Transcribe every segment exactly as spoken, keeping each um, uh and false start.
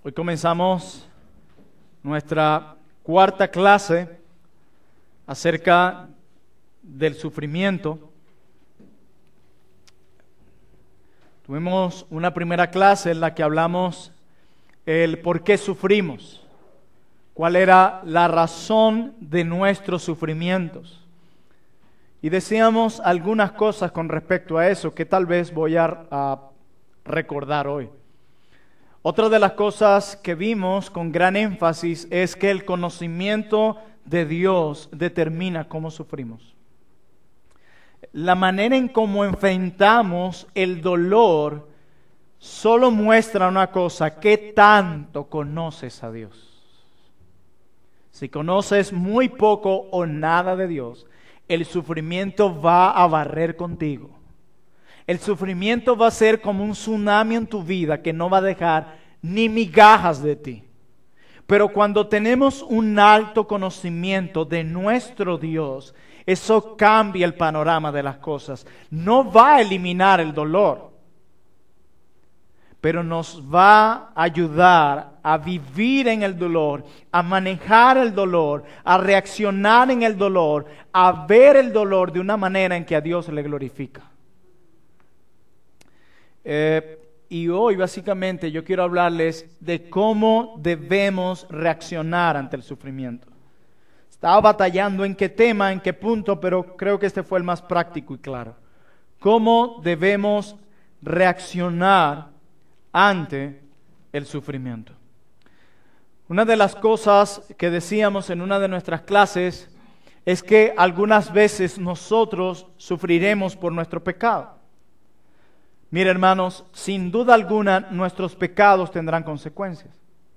Hoy comenzamos nuestra cuarta clase acerca del sufrimiento. Tuvimos una primera clase en la que hablamos el por qué sufrimos, cuál era la razón de nuestros sufrimientos. Y decíamos algunas cosas con respecto a eso que tal vez voy a, a recordar hoy. Otra de las cosas que vimos con gran énfasis es que el conocimiento de Dios determina cómo sufrimos. La manera en cómo enfrentamos el dolor solo muestra una cosa: ¿qué tanto conoces a Dios? Si conoces muy poco o nada de Dios, el sufrimiento va a barrer contigo. El sufrimiento va a ser como un tsunami en tu vida que no va a dejar ni migajas de ti. Pero cuando tenemos un alto conocimiento de nuestro Dios, eso cambia el panorama de las cosas. No va a eliminar el dolor, pero nos va a ayudar a vivir en el dolor, a manejar el dolor, a reaccionar en el dolor, a ver el dolor de una manera en que a Dios le glorifica. Eh, y hoy básicamente yo quiero hablarles de cómo debemos reaccionar ante el sufrimiento. Estaba batallando en qué tema, en qué punto, pero creo que este fue el más práctico y claro. ¿Cómo debemos reaccionar ante el sufrimiento? Una de las cosas que decíamos en una de nuestras clases es que algunas veces nosotros sufriremos por nuestro pecado. Mira, hermanos, sin duda alguna nuestros pecados tendrán consecuencias.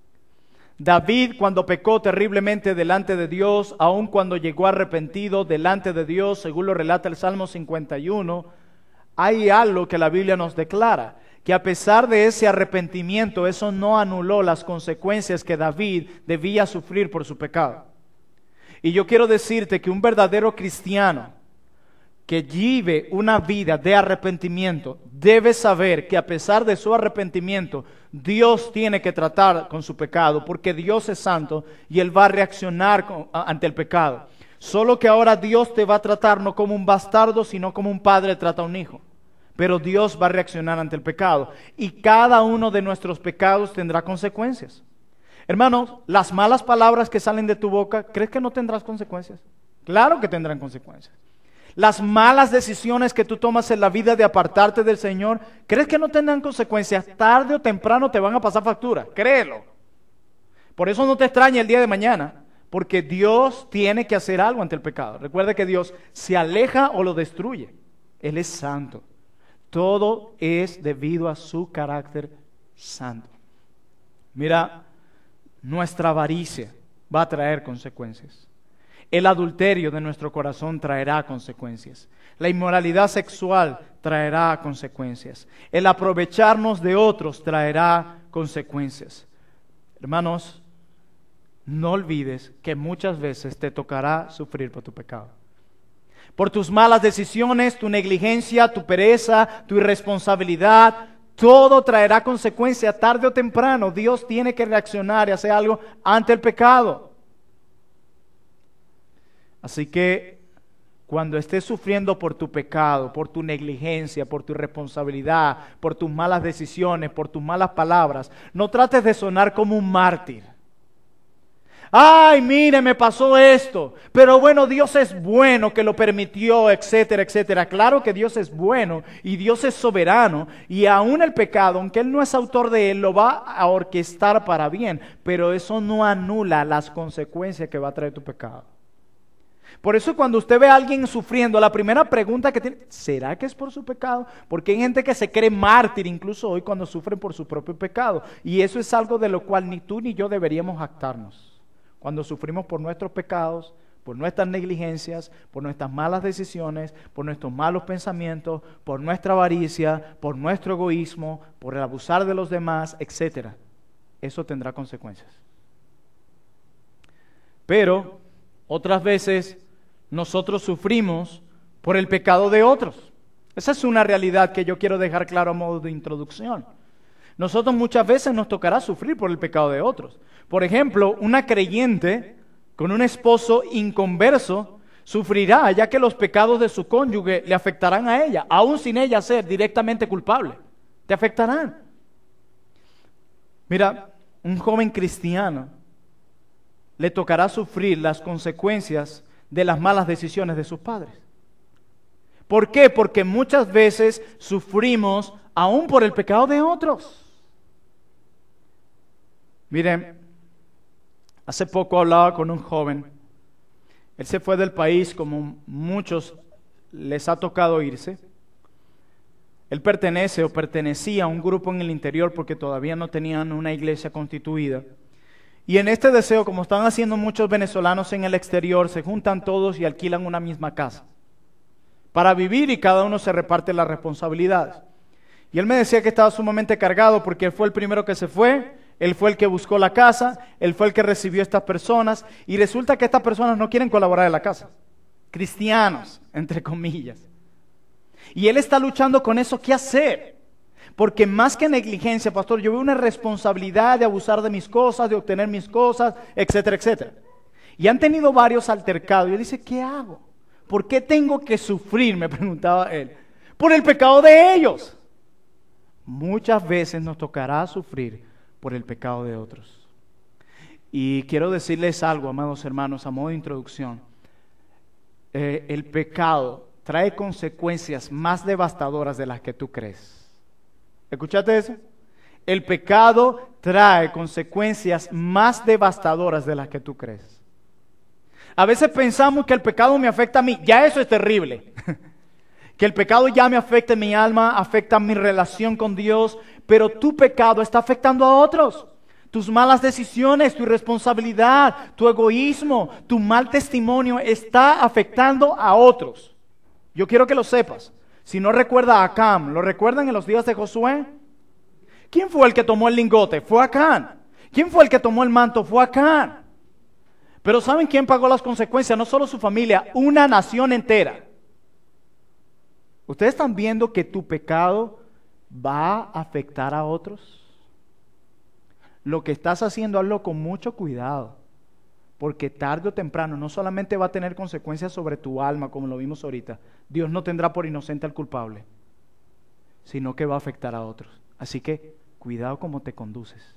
David, cuando pecó terriblemente delante de Dios, aun cuando llegó arrepentido delante de Dios, según lo relata el Salmo cincuenta y uno, hay algo que la Biblia nos declara, que a pesar de ese arrepentimiento, eso no anuló las consecuencias que David debía sufrir por su pecado. Y yo quiero decirte que un verdadero cristiano que vive una vida de arrepentimiento debe saber que a pesar de su arrepentimiento, Dios tiene que tratar con su pecado, porque Dios es santo y Él va a reaccionar con, a, ante el pecado. Solo que ahora Dios te va a tratar no como un bastardo, sino como un padre trata a un hijo. Pero Dios va a reaccionar ante el pecado, y cada uno de nuestros pecados tendrá consecuencias. Hermanos, las malas palabras que salen de tu boca, ¿crees que no tendrás consecuencias? Claro que tendrán consecuencias. Las malas decisiones que tú tomas en la vida de apartarte del Señor, ¿crees que no tendrán consecuencias? Tarde o temprano te van a pasar factura, créelo. Por eso no te extrañe el día de mañana, porque Dios tiene que hacer algo ante el pecado. Recuerda que Dios se aleja o lo destruye. Él es santo. Todo es debido a su carácter santo. Mira, nuestra avaricia va a traer consecuencias. El adulterio de nuestro corazón traerá consecuencias. La inmoralidad sexual traerá consecuencias. El aprovecharnos de otros traerá consecuencias. Hermanos, no olvides que muchas veces te tocará sufrir por tu pecado. Por tus malas decisiones, tu negligencia, tu pereza, tu irresponsabilidad, todo traerá consecuencias tarde o temprano. Dios tiene que reaccionar y hacer algo ante el pecado. Así que cuando estés sufriendo por tu pecado, por tu negligencia, por tu irresponsabilidad, por tus malas decisiones, por tus malas palabras, no trates de sonar como un mártir. Ay, mire, me pasó esto, pero bueno, Dios es bueno que lo permitió, etcétera, etcétera. Claro que Dios es bueno y Dios es soberano, y aún el pecado, aunque Él no es autor de él, lo va a orquestar para bien, pero eso no anula las consecuencias que va a traer tu pecado. Por eso cuando usted ve a alguien sufriendo, la primera pregunta que tiene, ¿será que es por su pecado? Porque hay gente que se cree mártir incluso hoy cuando sufren por su propio pecado, y eso es algo de lo cual ni tú ni yo deberíamos jactarnos. Cuando sufrimos por nuestros pecados, por nuestras negligencias, por nuestras malas decisiones, por nuestros malos pensamientos, por nuestra avaricia, por nuestro egoísmo, por el abusar de los demás, etcétera. Eso tendrá consecuencias. Pero otras veces nosotros sufrimos por el pecado de otros. Esa es una realidad que yo quiero dejar claro a modo de introducción. Nosotros muchas veces nos tocará sufrir por el pecado de otros. Por ejemplo, una creyente con un esposo inconverso sufrirá, ya que los pecados de su cónyuge le afectarán a ella, aún sin ella ser directamente culpable. Te afectarán. Mira, un joven cristiano le tocará sufrir las consecuencias de las malas decisiones de sus padres. ¿Por qué? Porque muchas veces sufrimos aún por el pecado de otros. Miren, hace poco hablaba con un joven. Él se fue del país, como muchos les ha tocado irse. Él pertenece o pertenecía a un grupo en el interior porque todavía no tenían una iglesia constituida. Y en este deseo, como están haciendo muchos venezolanos en el exterior, se juntan todos y alquilan una misma casa para vivir, y cada uno se reparte las responsabilidades. Y él me decía que estaba sumamente cargado porque él fue el primero que se fue, él fue el que buscó la casa, él fue el que recibió a estas personas, y resulta que estas personas no quieren colaborar en la casa. Cristianos, entre comillas. Y él está luchando con eso, ¿qué hacer? Porque más que negligencia, pastor, yo veo una responsabilidad de abusar de mis cosas, de obtener mis cosas, etcétera, etcétera. Y han tenido varios altercados. Y él dice, ¿qué hago? ¿Por qué tengo que sufrir? Me preguntaba él. Por el pecado de ellos. Muchas veces nos tocará sufrir por el pecado de otros. Y quiero decirles algo, amados hermanos, a modo de introducción. Eh, el pecado trae consecuencias más devastadoras de las que tú crees. ¿Escuchaste eso? El pecado trae consecuencias más devastadoras de las que tú crees. A veces pensamos que el pecado me afecta a mí. Ya eso es terrible. Que el pecado ya me afecta en mi alma, afecta mi relación con Dios, pero tu pecado está afectando a otros. Tus malas decisiones, tu irresponsabilidad, tu egoísmo, tu mal testimonio está afectando a otros. Yo quiero que lo sepas. Si no recuerda a Acán, ¿lo recuerdan en los días de Josué? ¿Quién fue el que tomó el lingote? Fue Acán. ¿Quién fue el que tomó el manto? Fue Acán. Pero ¿saben quién pagó las consecuencias? No solo su familia, una nación entera. ¿Ustedes están viendo que tu pecado va a afectar a otros? Lo que estás haciendo, hazlo con mucho cuidado, porque tarde o temprano no solamente va a tener consecuencias sobre tu alma, como lo vimos ahorita. Dios no tendrá por inocente al culpable, sino que va a afectar a otros. Así que cuidado cómo te conduces.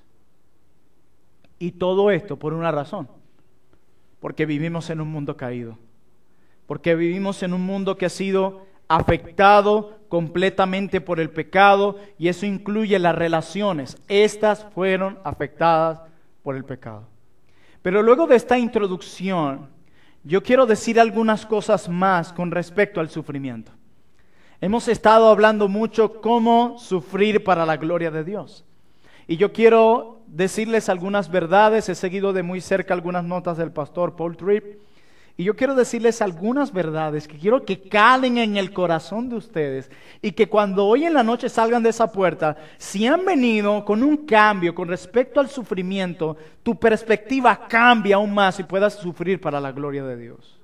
Y todo esto por una razón, porque vivimos en un mundo caído, porque vivimos en un mundo que ha sido afectado completamente por el pecado, y eso incluye las relaciones. Estas fueron afectadas por el pecado. Pero luego de esta introducción, yo quiero decir algunas cosas más con respecto al sufrimiento. Hemos estado hablando mucho cómo sufrir para la gloria de Dios. Y yo quiero decirles algunas verdades. He seguido de muy cerca algunas notas del pastor Paul Tripp. Y yo quiero decirles algunas verdades que quiero que calen en el corazón de ustedes, y que cuando hoy en la noche salgan de esa puerta, si han venido con un cambio con respecto al sufrimiento, tu perspectiva cambia aún más y puedas sufrir para la gloria de Dios.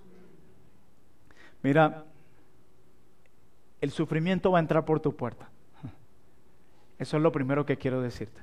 Mira, el sufrimiento va a entrar por tu puerta. Eso es lo primero que quiero decirte.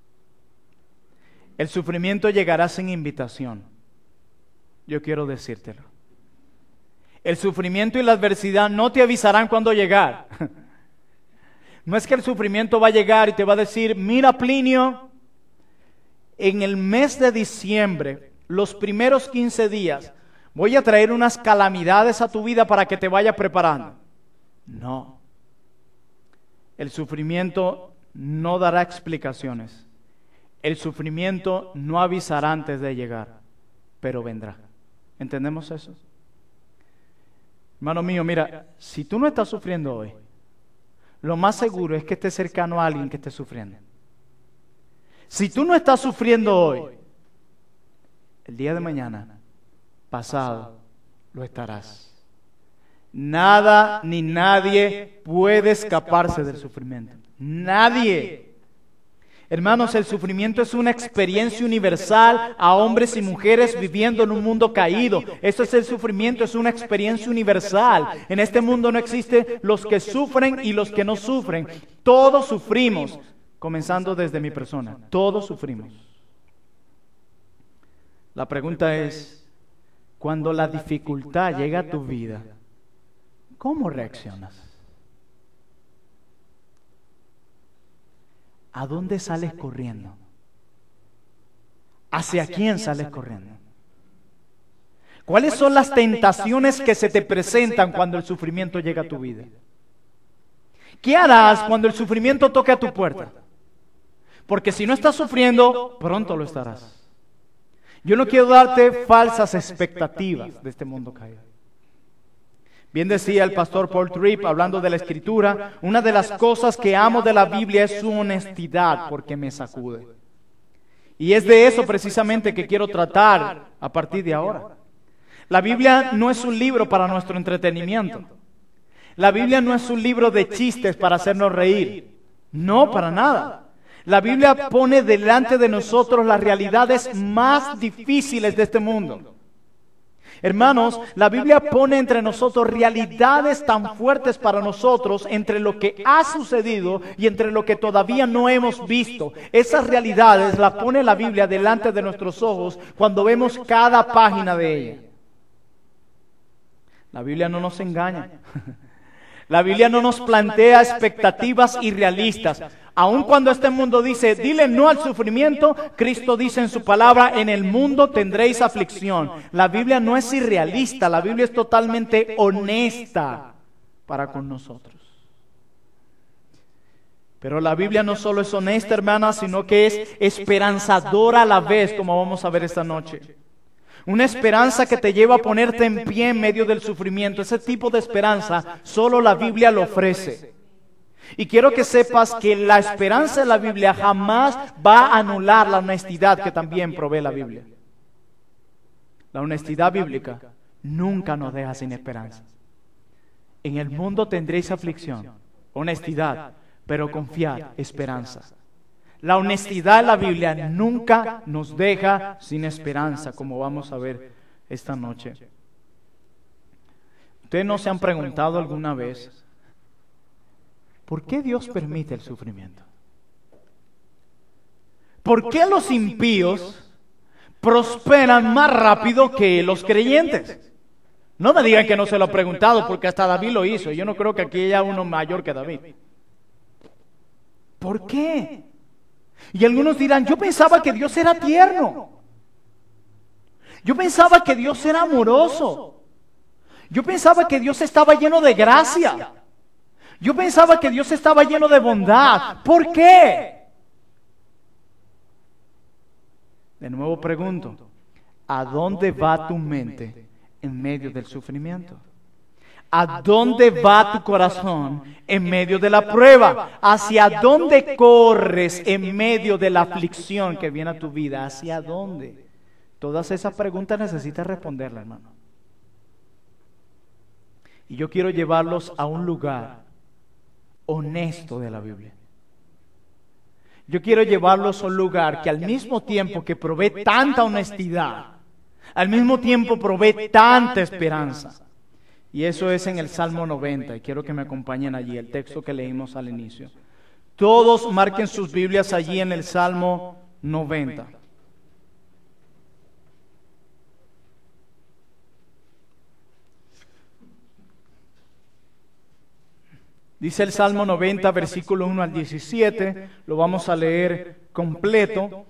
El sufrimiento llegará sin invitación. Yo quiero decírtelo. El sufrimiento y la adversidad no te avisarán cuándo llegar. No es que el sufrimiento va a llegar y te va a decir, mira Plinio, en el mes de diciembre, los primeros quince días, voy a traer unas calamidades a tu vida para que te vayas preparando. No. El sufrimiento no dará explicaciones. El sufrimiento no avisará antes de llegar, pero vendrá. ¿Entendemos eso? Hermano mío, mira, si tú no estás sufriendo hoy, lo más seguro es que estés cercano a alguien que esté sufriendo. Si tú no estás sufriendo hoy, el día de mañana, pasado, lo estarás. Nada ni nadie puede escaparse del sufrimiento. Nadie. Hermanos, el sufrimiento es una experiencia universal a hombres y mujeres viviendo en un mundo caído. Eso es el sufrimiento, es una experiencia universal. En este mundo no existen los que sufren y los que no sufren. Todos sufrimos comenzando desde mi persona. Todos sufrimos. La pregunta es, cuando la dificultad llega a tu vida, ¿cómo reaccionas? ¿A dónde sales corriendo? ¿Hacia quién sales corriendo? ¿Cuáles son las tentaciones que se te presentan cuando el sufrimiento llega a tu vida? ¿Qué harás cuando el sufrimiento toque a tu puerta? Porque si no estás sufriendo, pronto lo estarás. Yo no quiero darte falsas expectativas de este mundo caído. Bien decía el pastor Paul Tripp, hablando de la Escritura, una de las cosas que amo de la Biblia es su honestidad, porque me sacude. Y es de eso precisamente que quiero tratar a partir de ahora. La Biblia no es un libro para nuestro entretenimiento. La Biblia no es un libro de chistes para hacernos reír. No, para nada. La Biblia pone delante de nosotros las realidades más difíciles de este mundo. Hermanos, la Biblia pone entre nosotros realidades tan fuertes para nosotros entre lo que ha sucedido y entre lo que todavía no hemos visto. Esas realidades las pone la Biblia delante de nuestros ojos cuando vemos cada página de ella. La Biblia no nos engaña. La Biblia no nos plantea expectativas irrealistas. Aun cuando este mundo dice, dile no al sufrimiento, Cristo dice en su palabra, en el mundo tendréis aflicción. La Biblia no es irrealista, la Biblia es totalmente honesta para con nosotros. Pero la Biblia no solo es honesta, hermana, sino que es esperanzadora a la vez, como vamos a ver esta noche. Una esperanza que te lleva a ponerte en pie en medio del sufrimiento. Ese tipo de esperanza solo la Biblia lo ofrece. Y quiero que sepas que la esperanza de la Biblia jamás va a anular la honestidad que también provee la Biblia. La honestidad bíblica nunca nos deja sin esperanza. En el mundo tendréis aflicción, honestidad, pero confiad, esperanza. La honestidad de la Biblia nunca nos deja sin esperanza, como vamos a ver esta noche. ¿Ustedes no se han preguntado alguna vez por qué Dios permite el sufrimiento? ¿Por qué los impíos prosperan más rápido que los creyentes? No me digan que no se lo ha preguntado, porque hasta David lo hizo. Yo no creo que aquí haya uno mayor que David. ¿Por qué? Y algunos dirán, yo pensaba que Dios era tierno. Yo pensaba que Dios era amoroso. Yo pensaba que Dios estaba lleno de gracia. Yo pensaba que Dios estaba lleno de bondad. ¿Por qué? De nuevo pregunto, ¿a dónde va tu mente en medio del sufrimiento? ¿A dónde va tu corazón en medio de la prueba? ¿Hacia dónde corres en medio de la aflicción que viene a tu vida? ¿Hacia dónde? Todas esas preguntas necesitas responderlas, hermano. Y yo quiero llevarlos a un lugar honesto de la Biblia. Yo quiero llevarlos a un lugar que al mismo tiempo que provee tanta honestidad, al mismo tiempo provee tanta esperanza. Y eso es en el Salmo noventa, y quiero que me acompañen allí, el texto que leímos al inicio. Todos marquen sus Biblias allí en el Salmo noventa. Dice el Salmo noventa, versículo uno al diecisiete, lo vamos a leer completo.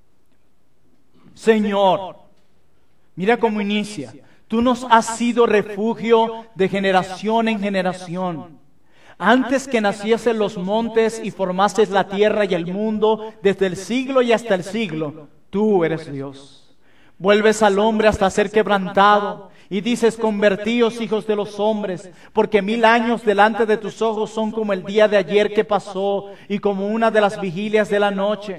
Señor, mira cómo inicia. Tú nos has sido refugio de generación en generación. Antes que naciesen los montes y formases la tierra y el mundo, desde el siglo y hasta el siglo, tú eres Dios. Vuelves al hombre hasta ser quebrantado y dices, convertíos hijos de los hombres, porque mil años delante de tus ojos son como el día de ayer que pasó y como una de las vigilias de la noche.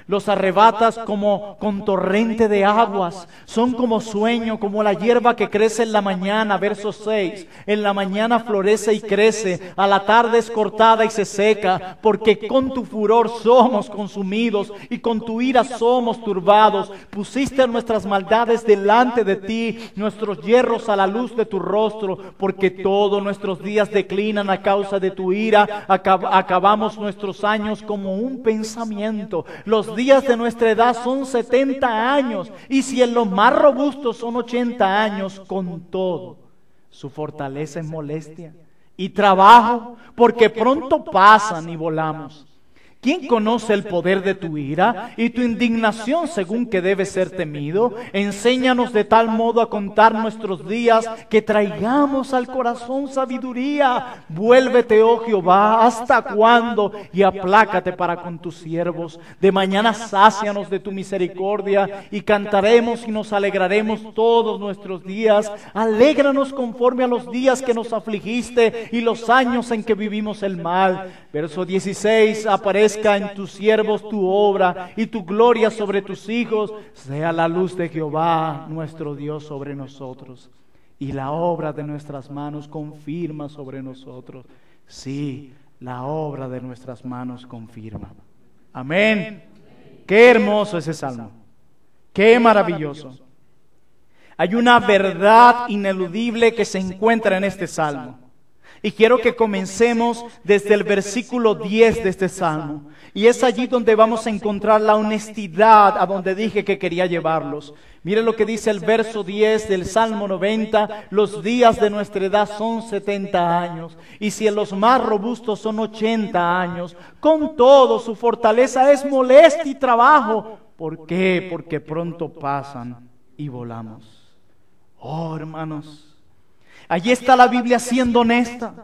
Los arrebatas como con torrente de aguas. Son como sueño, como la hierba que crece en la mañana. Verso seis. En la mañana florece y crece. A la tarde es cortada y se seca. Porque con tu furor somos consumidos y con tu ira somos turbados. Pusiste nuestras maldades delante de ti, nuestros hierros a la luz de tu rostro. Porque todos nuestros días declinan a causa de tu ira. Acab- acabamos nuestros años como un pensamiento. Los días de nuestra edad son setenta años, y si en los más robustos son ochenta años, con todo, su fortaleza es molestia y trabajo, porque pronto pasan y volamos. ¿Quién conoce el poder de tu ira y tu indignación según que debe ser temido? Enséñanos de tal modo a contar nuestros días que traigamos al corazón sabiduría. Vuélvete, oh Jehová, ¿hasta cuándo? Y aplácate para con tus siervos. De mañana sácianos de tu misericordia y cantaremos y nos alegraremos todos nuestros días. Alégranos conforme a los días que nos afligiste y los años en que vivimos el mal. Verso dieciséis, aparece en tus siervos tu obra y tu gloria sobre tus hijos. Sea la luz de Jehová nuestro Dios sobre nosotros y la obra de nuestras manos confirma sobre nosotros. Sí, la obra de nuestras manos confirma. Amén. Qué hermoso ese salmo. Qué maravilloso. Hay una verdad ineludible que se encuentra en este salmo. Y quiero que comencemos desde el versículo diez de este salmo. Y es allí donde vamos a encontrar la honestidad a donde dije que quería llevarlos. Mire lo que dice el verso diez del Salmo noventa. Los días de nuestra edad son setenta años. Y si en los más robustos son ochenta años. Con todo su fortaleza es molestia y trabajo. ¿Por qué? Porque pronto pasan y volamos. Oh, hermanos. Allí está la Biblia siendo honesta.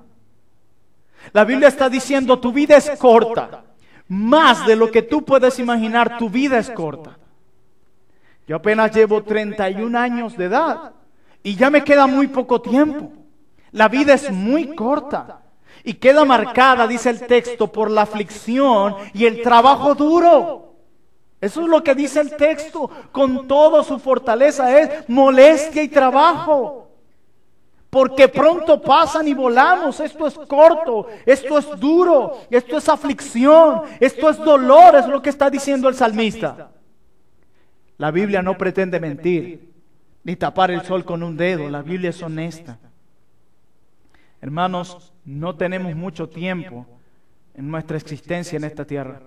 La Biblia está diciendo, tu vida es corta. Más de lo que tú puedes imaginar, tu vida es corta. Yo apenas llevo treinta y un años de edad y ya me queda muy poco tiempo. La vida es muy corta y queda marcada, dice el texto, por la aflicción y el trabajo duro. Eso es lo que dice el texto. Con toda su fortaleza es molestia y trabajo. Porque pronto pasan y volamos. Esto es corto, esto es duro, esto es aflicción, esto es dolor, es lo que está diciendo el salmista. La Biblia no pretende mentir, ni tapar el sol con un dedo. La Biblia es honesta. Hermanos, no tenemos mucho tiempo en nuestra existencia en esta tierra.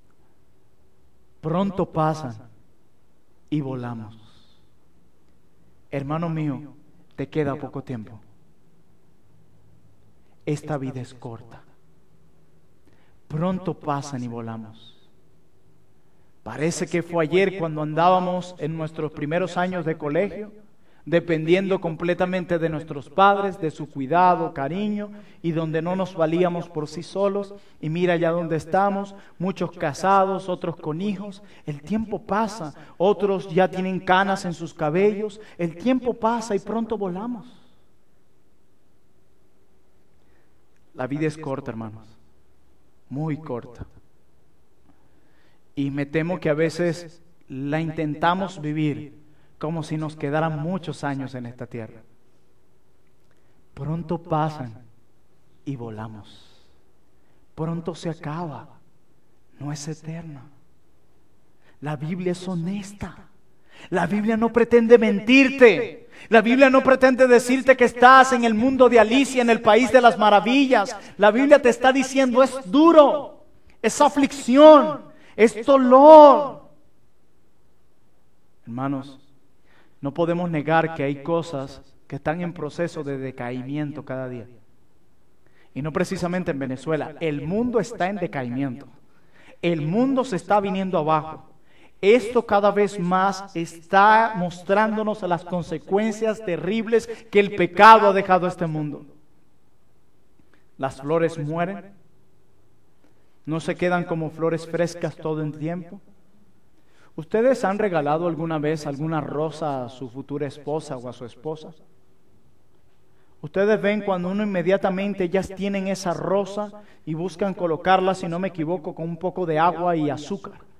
Pronto pasan y volamos. Hermano mío, te queda poco tiempo. Esta vida es corta. Pronto pasan y volamos. Parece que fue ayer cuando andábamos en nuestros primeros años de colegio, dependiendo completamente de nuestros padres, de su cuidado, cariño, y donde no nos valíamos por sí solos. Y mira ya donde estamos, muchos casados, otros con hijos. El tiempo pasa, otros ya tienen canas en sus cabellos. El tiempo pasa y pronto volamos. La vida es corta, hermanos, muy corta. Y me temo que a veces la intentamos vivir como si nos quedaran muchos años en esta tierra. Pronto pasan y volamos. Pronto se acaba, no es eterna. La Biblia es honesta. La Biblia no pretende mentirte. La Biblia no pretende decirte que estás en el mundo de Alicia, en el país de las maravillas. La Biblia te está diciendo, es duro, es aflicción, es dolor. Hermanos, no podemos negar que hay cosas que están en proceso de decaimiento cada día. Y no precisamente en Venezuela. El mundo está en decaimiento. El mundo se está viniendo abajo. Esto cada vez más está mostrándonos las consecuencias terribles que el pecado ha dejado a este mundo. Las flores mueren. No se quedan como flores frescas todo el tiempo. ¿Ustedes han regalado alguna vez alguna rosa a su futura esposa o a su esposa? Ustedes ven cuando uno inmediatamente ellas tienen esa rosa y buscan colocarla, si no me equivoco, con un poco de agua y azúcar,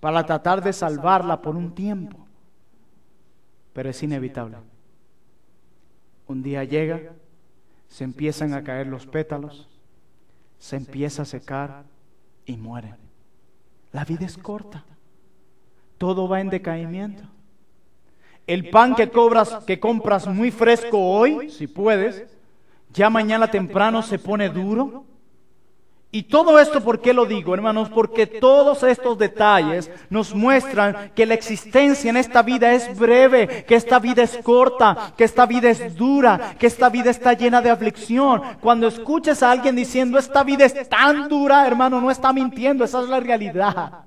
para tratar de salvarla por un tiempo, pero es inevitable. Un día llega, se empiezan a caer los pétalos, se empieza a secar y muere. La vida es corta, todo va en decaimiento. El pan que cobras, que compras muy fresco hoy, si puedes, ya mañana temprano se pone duro. Y todo esto, ¿por qué lo digo, hermanos? Porque todos estos detalles nos muestran que la existencia en esta vida es breve, que esta vida es corta, que esta vida es dura, que esta vida está llena de aflicción. Cuando escuches a alguien diciendo esta vida es tan dura, hermano, no está mintiendo, esa es la realidad.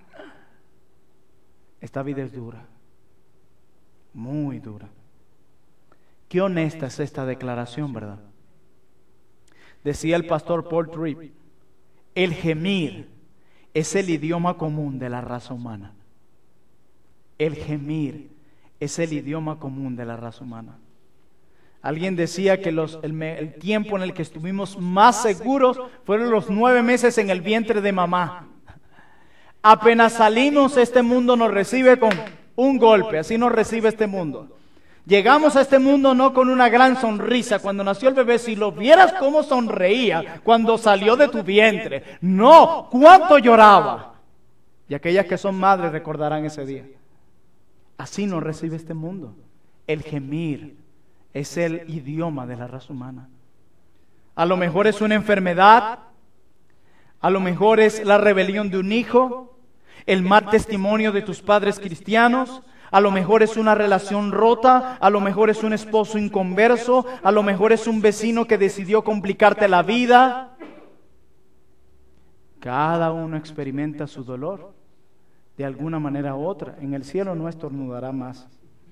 Esta vida es dura, muy dura. Qué honesta es esta declaración, ¿verdad? Decía el pastor Paul Tripp: el gemir es el idioma común de la raza humana. El gemir es el idioma común de la raza humana. Alguien decía que los, el, el tiempo en el que estuvimos más seguros fueron los nueve meses en el vientre de mamá. Apenas salimos, este mundo nos recibe con un golpe, así nos recibe este mundo. Llegamos a este mundo no con una gran sonrisa. Cuando nació el bebé, si lo vieras cómo sonreía cuando salió de tu vientre. No, cuánto lloraba. Y aquellas que son madres recordarán ese día. Así nos recibe este mundo. El gemir es el idioma de la raza humana. A lo mejor es una enfermedad, a lo mejor es la rebelión de un hijo, el mal testimonio de tus padres cristianos. A lo mejor es una relación rota, a lo mejor es un esposo inconverso, a lo mejor es un vecino que decidió complicarte la vida. Cada uno experimenta su dolor de alguna manera u otra. En el cielo no estornudará más.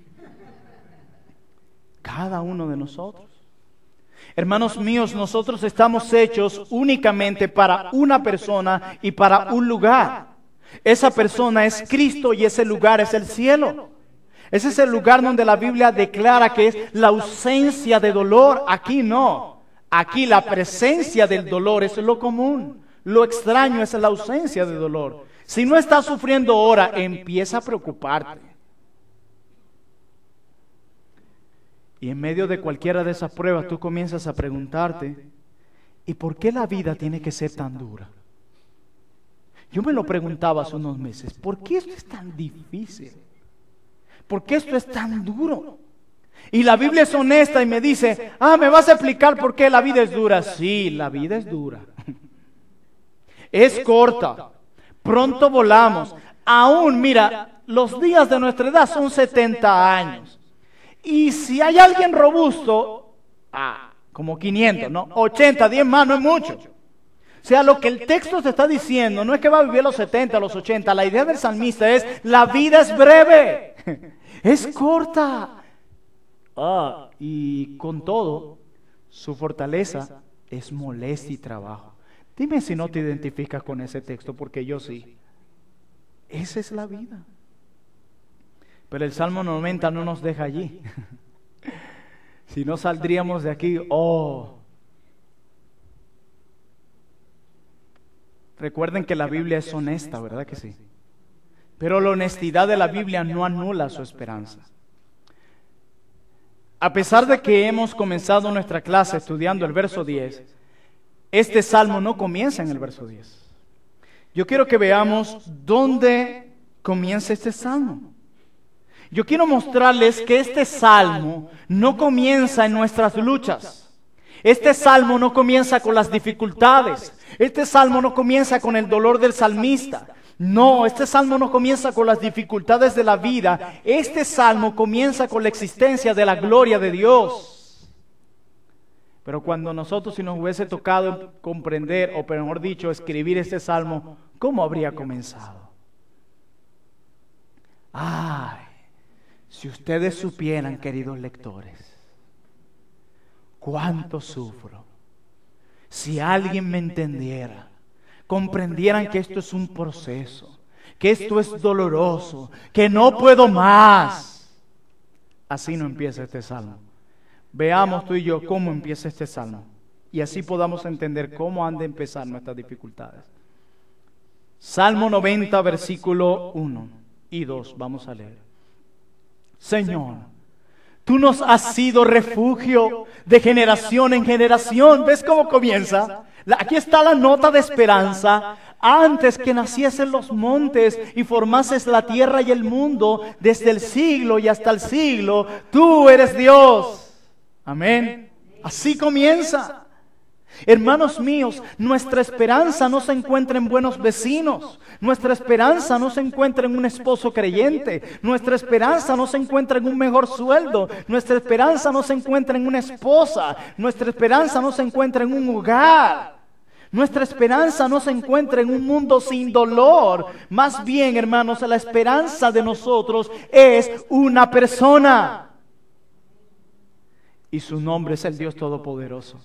Cada uno de nosotros. Hermanos míos, nosotros estamos hechos únicamente para una persona y para un lugar. Esa persona es Cristo y ese lugar es el cielo. Ese es el lugar donde la Biblia declara que es la ausencia de dolor. Aquí no. Aquí la presencia del dolor es lo común. Lo extraño es la ausencia de dolor. Si no estás sufriendo ahora, empieza a preocuparte. Y en medio de cualquiera de esas pruebas tú comienzas a preguntarte, ¿y por qué la vida tiene que ser tan dura? Yo me lo preguntaba hace unos meses, ¿por qué esto es tan difícil? ¿Por qué esto es tan duro? Y la Biblia es honesta y me dice, ah, ¿me vas a explicar por qué la vida es dura? Sí, la vida es dura. Es corta. Pronto volamos. Aún, mira, los días de nuestra edad son setenta años. Y si hay alguien robusto, ah, como quinientos, ¿no? ochenta, diez más, no es mucho. O sea, lo que el texto te está diciendo no es que va a vivir a los setenta, a los ochenta. La idea del salmista es, la vida es breve, es corta. Ah, y con todo, su fortaleza es molestia y trabajo. Dime si no te identificas con ese texto, porque yo sí. Esa es la vida. Pero el Salmo noventa no nos deja allí. Si no saldríamos de aquí, oh. Recuerden que la Biblia es honesta, ¿verdad que sí? Pero la honestidad de la Biblia no anula su esperanza. A pesar de que hemos comenzado nuestra clase estudiando el verso diez, este salmo no comienza en el verso diez. Yo quiero que veamos dónde comienza este salmo. Yo quiero mostrarles que este salmo no comienza en nuestras luchas. Este salmo no comienza con las dificultades. Este salmo no comienza con el dolor del salmista. No, este salmo no comienza con las dificultades de la vida. Este salmo comienza con la existencia de la gloria de Dios. Pero cuando nosotros, si nos hubiese tocado comprender, o mejor dicho, escribir este salmo, ¿cómo habría comenzado? Ay, si ustedes supieran, queridos lectores, cuánto sufro. Si alguien me entendiera, comprendieran que esto es un proceso, que esto es doloroso, que no puedo más. Así no empieza este salmo. Veamos tú y yo cómo empieza este salmo, y así podamos entender cómo han de empezar nuestras dificultades. Salmo noventa, versículo uno y dos. Vamos a leer. Señor, tú nos has sido refugio de generación en generación. ¿Ves cómo comienza? Aquí está la nota de esperanza. Antes que naciesen los montes y formases la tierra y el mundo, desde el siglo y hasta el siglo, tú eres Dios. Amén. Así comienza. Hermanos míos, nuestra esperanza no se encuentra en buenos vecinos. Nuestra esperanza no se encuentra en un esposo creyente. Nuestra esperanza no se encuentra en un mejor sueldo. Nuestra esperanza no se encuentra en una esposa. Nuestra esperanza no se encuentra en un hogar. Nuestra esperanza no se encuentra en un mundo sin dolor. Más bien, hermanos, la esperanza de nosotros es una persona. Y su nombre es el Dios Todopoderoso.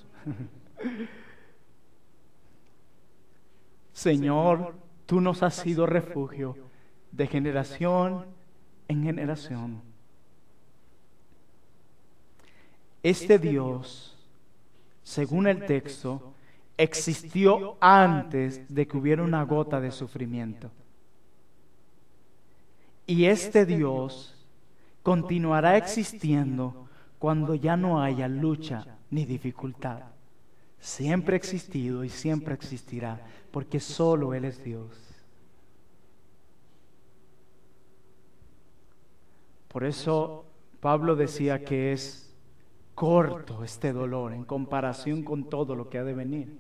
Señor, tú nos has sido refugio de generación en generación. Este Dios, según el texto, existió antes de que hubiera una gota de sufrimiento. Y este Dios continuará existiendo cuando ya no haya lucha ni dificultad. Siempre ha existido y siempre existirá, porque solo Él es Dios. Por eso Pablo decía que es corto este dolor en comparación con todo lo que ha de venir.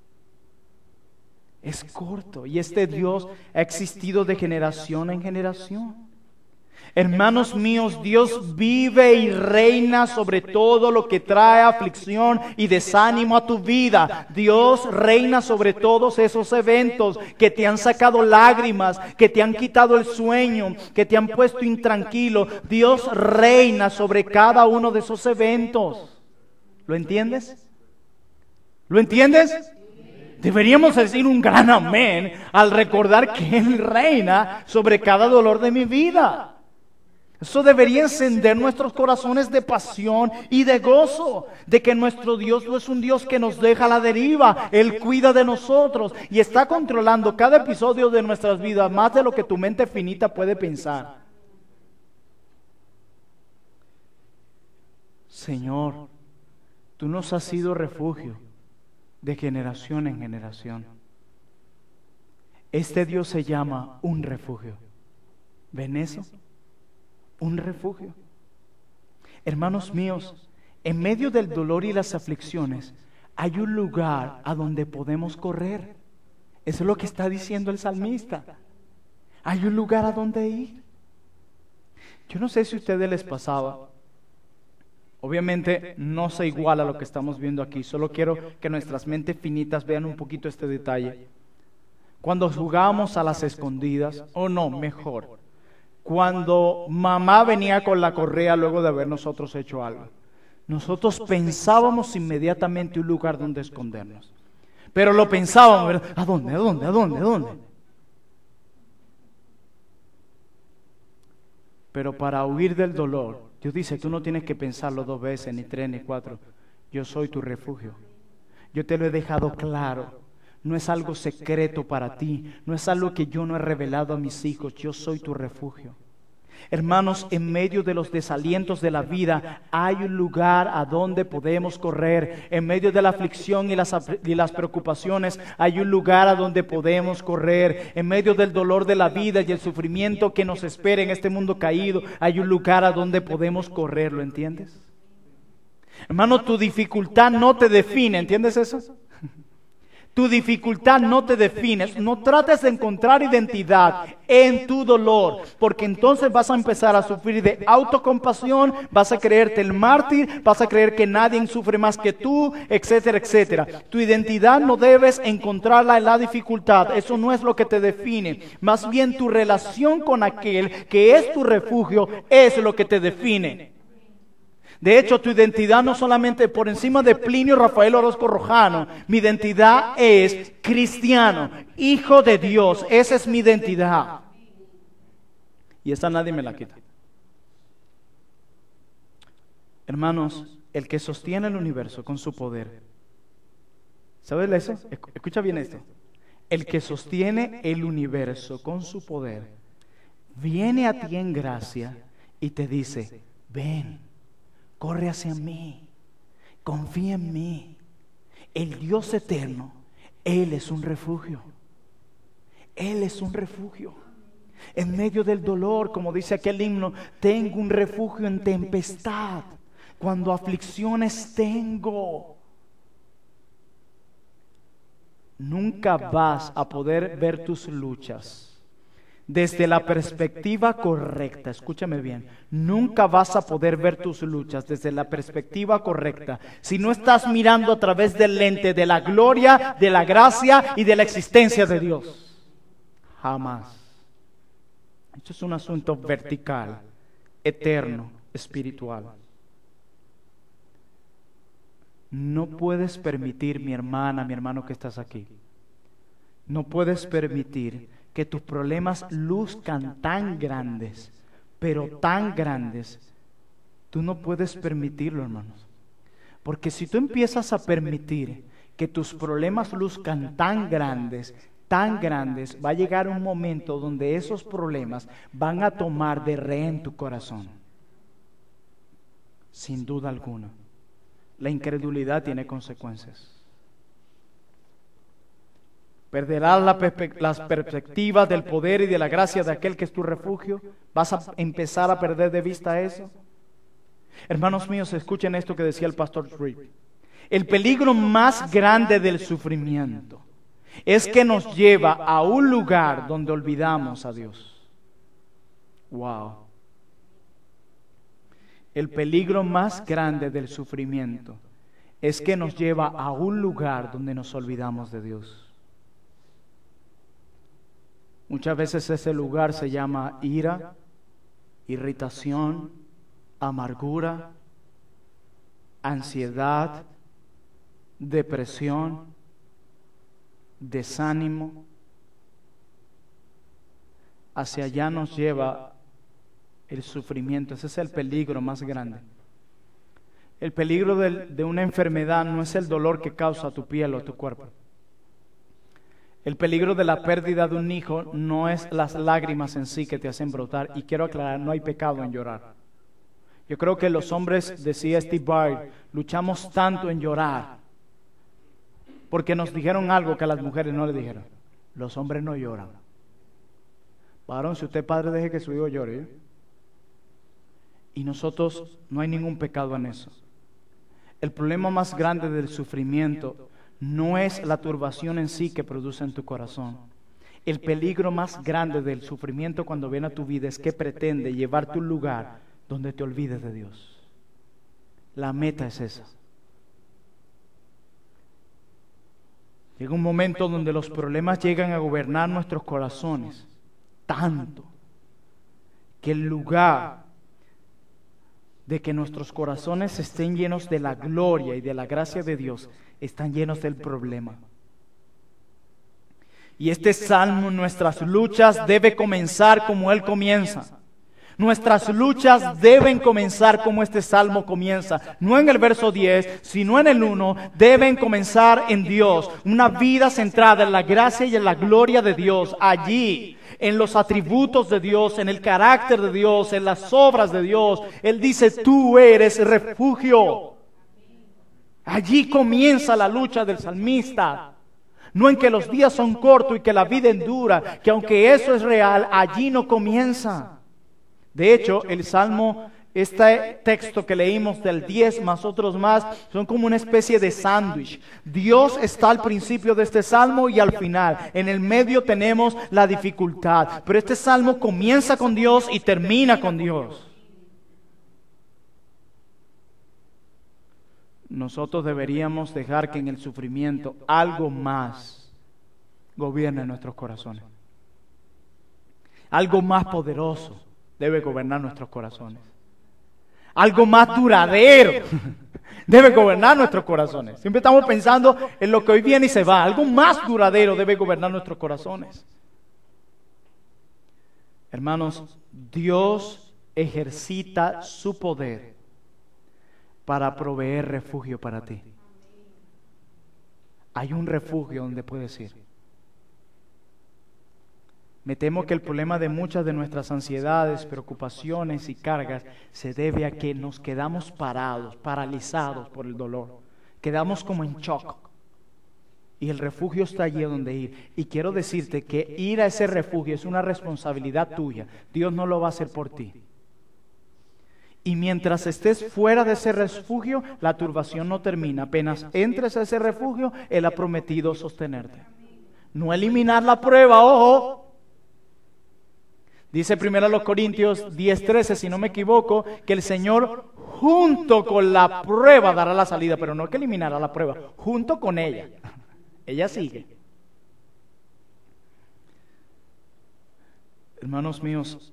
Es corto, y este Dios ha existido de generación en generación. Hermanos míos, Dios vive y reina sobre todo lo que trae aflicción y desánimo a tu vida. Dios reina sobre todos esos eventos que te han sacado lágrimas, que te han quitado el sueño, que te han puesto intranquilo. Dios reina sobre cada uno de esos eventos. ¿Lo entiendes? ¿Lo entiendes? Deberíamos decir un gran amén al recordar que Él reina sobre cada dolor de mi vida. Eso debería encender nuestros corazones de pasión y de gozo, de que nuestro Dios no es un Dios que nos deja a la deriva. Él cuida de nosotros y está controlando cada episodio de nuestras vidas, más de lo que tu mente finita puede pensar. Señor, tú nos has sido refugio de generación en generación. Este Dios se llama un refugio. ¿Ven eso? Un refugio. Hermanos míos, en medio del dolor y las aflicciones hay un lugar a donde podemos correr. Eso es lo que está diciendo el salmista. Hay un lugar a donde ir. Yo no sé si a ustedes les pasaba. Obviamente no se iguala a lo que estamos viendo aquí. Solo quiero que nuestras mentes finitas vean un poquito este detalle. Cuando jugábamos a las escondidas, o no, mejor, cuando mamá venía con la correa luego de haber nosotros hecho algo, nosotros pensábamos inmediatamente un lugar donde escondernos. Pero lo pensábamos, ¿verdad? ¿A dónde? ¿A dónde? ¿A dónde? ¿A dónde? Pero para huir del dolor, Dios dice, tú no tienes que pensarlo dos veces, ni tres, ni cuatro. Yo soy tu refugio. Yo te lo he dejado claro. No es algo secreto para ti. No es algo que yo no he revelado a mis hijos. Yo soy tu refugio. Hermanos, en medio de los desalientos de la vida hay un lugar a donde podemos correr. En medio de la aflicción y las, y las preocupaciones hay un lugar a donde podemos correr. En medio del dolor de la vida y el sufrimiento que nos espera en este mundo caído, hay un lugar a donde podemos correr. ¿Lo entiendes? Hermano, tu dificultad no te define. ¿Entiendes eso? Tu dificultad no te define. No trates de encontrar identidad en tu dolor, porque entonces vas a empezar a sufrir de autocompasión, vas a creerte el mártir, vas a creer que nadie sufre más que tú, etcétera, etcétera. Tu identidad no debes encontrarla en la dificultad. Eso no es lo que te define. Más bien tu relación con aquel que es tu refugio es lo que te define. De hecho, tu identidad no solamente por encima de Plinio Rafael Orozco Rojano, mi identidad es cristiano, hijo de Dios. Esa es mi identidad. Y esta nadie me la quita. Hermanos, el que sostiene el universo con su poder, ¿sabes eso? Escucha bien esto. el que sostiene el universo con su poder, viene a ti en gracia y te dice, ven, corre hacia mí, confía en mí. El Dios eterno, Él es un refugio. Él es un refugio. En medio del dolor, como dice aquel himno, tengo un refugio en tempestad, cuando aflicciones tengo. Nunca vas a poder ver tus luchas desde la perspectiva correcta. Escúchame bien, nunca vas a poder ver tus luchas desde la perspectiva correcta si no estás mirando a través del lente de la gloria, de la gracia y de la existencia de Dios. Jamás. Esto es un asunto vertical, eterno, espiritual. No puedes permitir, mi hermana, mi hermano que estás aquí, no puedes permitir que tus problemas luzcan tan grandes, pero tan grandes. Tú no puedes permitirlo, hermanos. Porque si tú empiezas a permitir que tus problemas luzcan tan grandes, tan grandes, va a llegar un momento donde esos problemas van a tomar de rehén tu corazón. Sin duda alguna. La incredulidad tiene consecuencias. Perderás la perspe- las perspectivas del poder y de la gracia de aquel que es tu refugio. ¿Vas a empezar a perder de vista eso? Hermanos míos, escuchen esto que decía el pastor Tripp. El peligro más grande del sufrimiento es que nos lleva a un lugar donde olvidamos a Dios. Wow. El peligro más grande del sufrimiento es que nos lleva a un lugar donde nos olvidamos de Dios. Muchas veces ese lugar se llama ira, irritación, amargura, ansiedad, depresión, desánimo. Hacia allá nos lleva el sufrimiento. Ese es el peligro más grande. El peligro de, de una enfermedad no es el dolor que causa tu piel o tu cuerpo. El peligro de la pérdida de un hijo no es las lágrimas en sí que te hacen brotar. Y quiero aclarar, no hay pecado en llorar. Yo creo que los hombres, decía Steve Byrd, luchamos tanto en llorar porque nos dijeron algo que a las mujeres no le dijeron. Los hombres no lloran. Varón, si usted es padre, deje que su hijo llore, ¿eh? Y nosotros, no hay ningún pecado en eso. El problema más grande del sufrimiento no es la turbación en sí que produce en tu corazón. El peligro más grande del sufrimiento cuando viene a tu vida es que pretende llevarte a un lugar donde te olvides de Dios. La meta es esa. Llega un momento donde los problemas llegan a gobernar nuestros corazones tanto que el lugar de que nuestros corazones estén llenos de la gloria y de la gracia de Dios, están llenos del problema. Y este salmo, nuestras luchas, debe comenzar como Él comienza. Nuestras luchas deben comenzar como este salmo comienza. No en el verso diez, sino en el uno. Deben comenzar en Dios. Una vida centrada en la gracia y en la gloria de Dios. Allí, en los atributos de Dios, en el carácter de Dios, en las obras de Dios. Él dice, tú eres refugio. Allí comienza la lucha del salmista. No en que los días son cortos y que la vida endura, que aunque eso es real, allí no comienza. De hecho, el Salmo, este texto que leímos del diez más otros más, son como una especie de sándwich. Dios está al principio de este Salmo y al final. En el medio tenemos la dificultad. Pero este Salmo comienza con Dios y termina con Dios. Nosotros deberíamos dejar que en el sufrimiento algo más gobierne nuestros corazones. Algo más poderoso debe gobernar nuestros corazones. Algo más duradero debe gobernar nuestros corazones. Siempre estamos pensando en lo que hoy viene y se va. Algo más duradero debe gobernar nuestros corazones. Hermanos, Dios ejercita su poder para proveer refugio para ti. Hay un refugio donde puedes ir. Me temo que el problema de muchas de nuestras ansiedades, preocupaciones y cargas se debe a que nos quedamos parados, paralizados por el dolor. Quedamos como en shock. Y el refugio está allí donde ir. Y quiero decirte que ir a ese refugio es una responsabilidad tuya. Dios no lo va a hacer por ti. Y mientras estés fuera de ese refugio, la turbación no termina. Apenas entres a ese refugio, Él ha prometido sostenerte. No eliminar la prueba, ojo. Dice primero a los Corintios diez trece, si no me equivoco, que el Señor junto con la prueba dará la salida, pero no que eliminará la prueba, junto con ella. Ella sigue. Hermanos míos,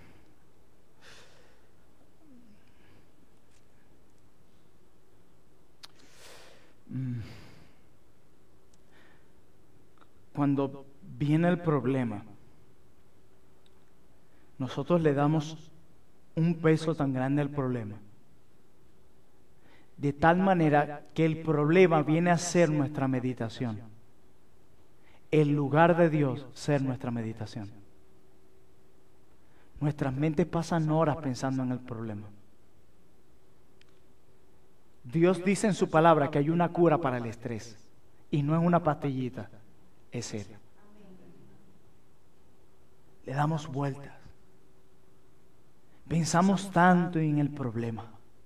cuando viene el problema, nosotros le damos un peso tan grande al problema, de tal manera que el problema viene a ser nuestra meditación, el lugar de Dios ser nuestra meditación. Nuestras mentes pasan horas pensando en el problema. Dios dice en su palabra que hay una cura para el estrés, y no es una pastillita, es serio. Le damos vueltas. Pensamos tanto en el problema.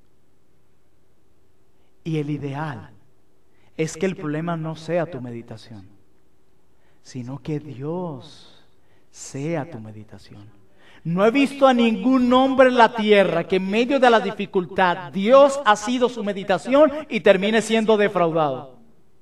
Y el ideal es que el problema no sea tu meditación, sino que Dios sea tu meditación. No he visto a ningún hombre en la tierra que en medio de la dificultad Dios ha sido su meditación y termine siendo defraudado.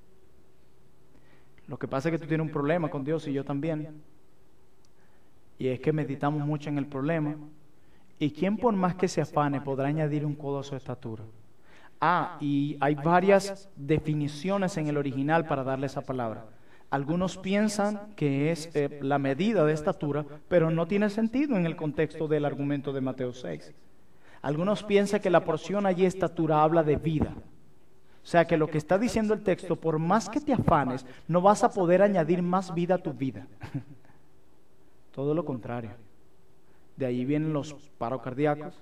Lo que pasa es que tú tienes un problema con Dios y yo también. Y es que meditamos mucho en el problema. ¿Y quién por más que se afane podrá añadir un codo a su estatura? Ah, y hay varias definiciones en el original para darle esa palabra. Algunos piensan que es eh, la medida de estatura, pero no tiene sentido en el contexto del argumento de Mateo seis. Algunos piensan que la porción allí estatura habla de vida. O sea que lo que está diciendo el texto, por más que te afanes, no vas a poder añadir más vida a tu vida. Todo lo contrario. De ahí vienen los paros cardíacos.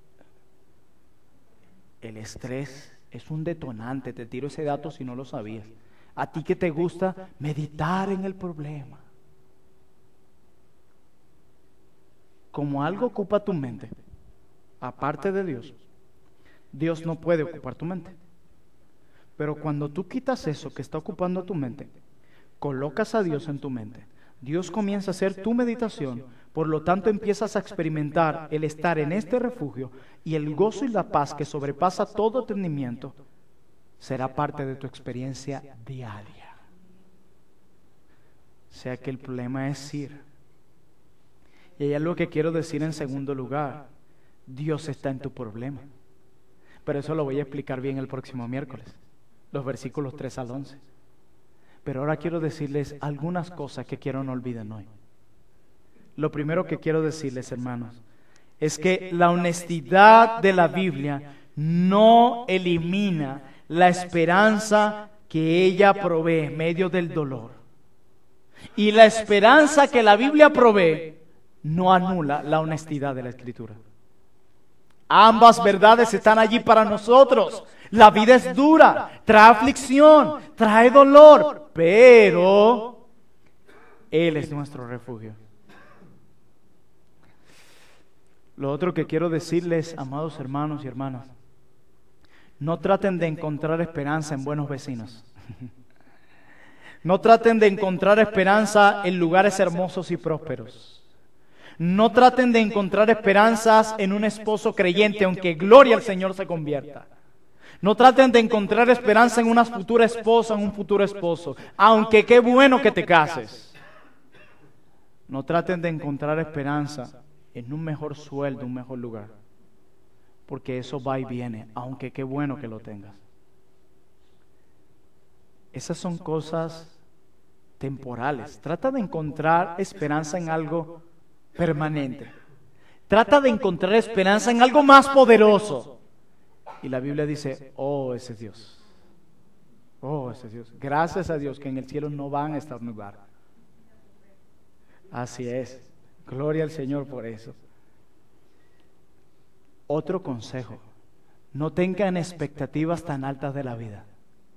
El estrés es un detonante, te tiro ese dato si no lo sabías. A ti que te gusta meditar en el problema. Como algo ocupa tu mente, aparte de Dios, Dios no puede ocupar tu mente. Pero cuando tú quitas eso que está ocupando tu mente, colocas a Dios en tu mente, Dios comienza a ser tu meditación, por lo tanto empiezas a experimentar el estar en este refugio y el gozo y la paz que sobrepasa todo entendimiento será parte de tu experiencia diaria. O sea que el problema es ir. Y hay algo que quiero decir en segundo lugar. Dios está en tu problema. Pero eso lo voy a explicar bien el próximo miércoles. Los versículos tres al once. Pero ahora quiero decirles algunas cosas que quiero no olviden hoy. Lo primero que quiero decirles, hermanos, es que la honestidad de la Biblia no elimina la esperanza que ella provee en medio del dolor. Y la esperanza que la Biblia provee no anula la honestidad de la Escritura. Ambas verdades están allí para nosotros. La vida es dura, trae aflicción, trae dolor, pero Él es nuestro refugio. Lo otro que quiero decirles, amados hermanos y hermanas, no traten de encontrar esperanza en buenos vecinos. No traten de encontrar esperanza en lugares hermosos y prósperos. No traten de encontrar esperanzas en un esposo creyente, aunque gloria al Señor se convierta. No traten de encontrar esperanza en una futura esposa, en un futuro esposo, aunque qué bueno que te cases. No traten de encontrar esperanza en un mejor sueldo, un mejor lugar, porque eso va y viene, aunque qué bueno que lo tengas. Esas son cosas temporales. Trata de encontrar esperanza en algo permanente. Trata de encontrar esperanza en algo más poderoso. Y la Biblia dice, oh, ese es Dios. Oh, ese es Dios. Gracias a Dios que en el cielo no van a estornudar. Así es. Gloria al Señor por eso. Otro consejo: no tengan expectativas tan altas de la vida.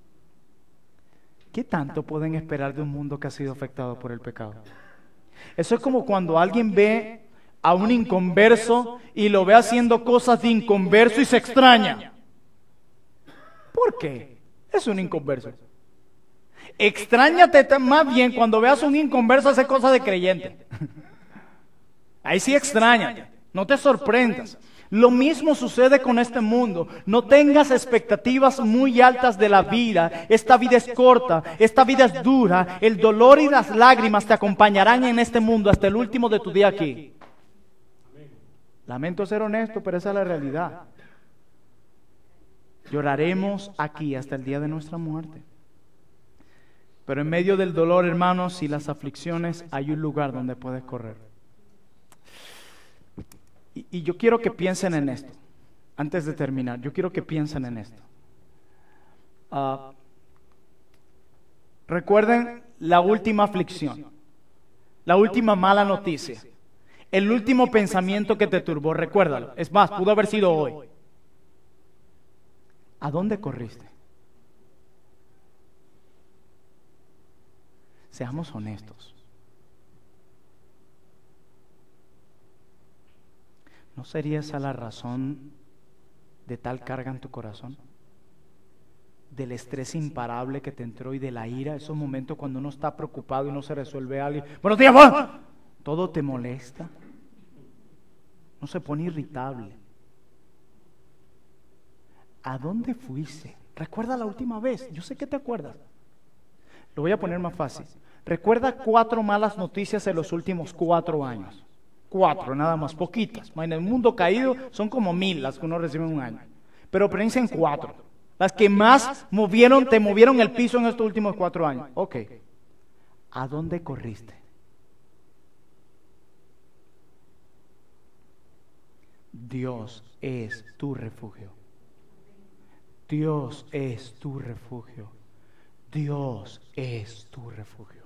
¿Qué tanto pueden esperar de un mundo que ha sido afectado por el pecado? Eso es como cuando alguien ve a un inconverso y lo ve haciendo cosas de inconverso y se extraña. ¿Por qué? Es un inconverso. Extrañate más bien cuando veas a un inconverso hacer cosas de creyente. Ahí sí extrañate, no te sorprendas. Lo mismo sucede con este mundo. No tengas expectativas muy altas de la vida. Esta vida es corta, esta vida es dura. El dolor y las lágrimas te acompañarán en este mundo hasta el último de tu día aquí. Lamento ser honesto, pero esa es la realidad. Lloraremos aquí hasta el día de nuestra muerte. Pero en medio del dolor, hermanos, y las aflicciones, hay un lugar donde puedes correr. Y, y yo quiero que piensen en esto. Antes de terminar, yo quiero que piensen en esto. Uh, recuerden la última aflicción, la última mala noticia, el último pensamiento que te turbó. Recuérdalo. Es más, pudo haber sido hoy. ¿A dónde corriste? Seamos honestos. ¿No sería esa la razón de tal carga en tu corazón? Del estrés imparable que te entró y de la ira, esos momentos cuando uno está preocupado y no se resuelve algo. Buenos días, Juan. Todo te molesta. No se pone irritable. ¿A dónde fuiste? Recuerda la última vez. Yo sé que te acuerdas. Lo voy a poner más fácil. Recuerda cuatro malas noticias en los últimos cuatro años. Cuatro, nada más, poquitas. En el mundo caído son como mil las que uno recibe en un año. Pero piensa en cuatro. Las que más movieron, te movieron el piso en estos últimos cuatro años. Ok. ¿A dónde corriste? Dios es tu refugio. Dios es tu refugio. Dios es tu refugio.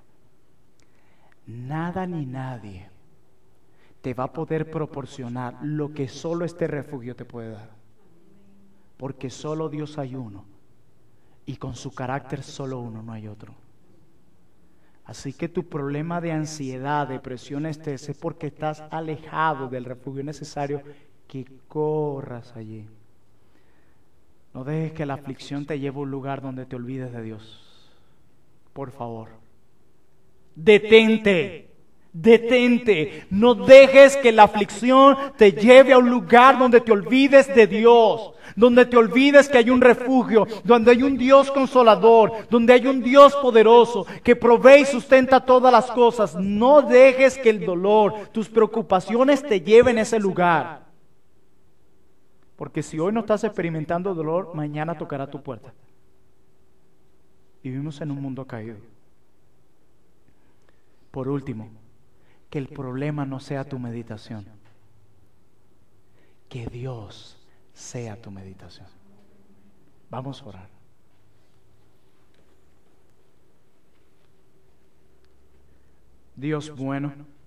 Nada ni nadie te va a poder proporcionar lo que solo este refugio te puede dar. Porque solo Dios hay uno. Y con su carácter solo uno, no hay otro. Así que tu problema de ansiedad, depresión, estrés es porque estás alejado del refugio necesario, que corras allí. No dejes que la aflicción te lleve a un lugar donde te olvides de Dios. Por favor. Detente. Detente. No dejes que la aflicción te lleve a un lugar donde te olvides de Dios. Donde te olvides que hay un refugio. Donde hay un Dios consolador. Donde hay un Dios poderoso que provee y sustenta todas las cosas. No dejes que el dolor, tus preocupaciones te lleven a ese lugar. Porque si hoy no estás experimentando dolor, mañana tocará tu puerta. Y vivimos en un mundo caído. Por último, que el problema no sea tu meditación. Que Dios sea tu meditación. Vamos a orar. Dios bueno,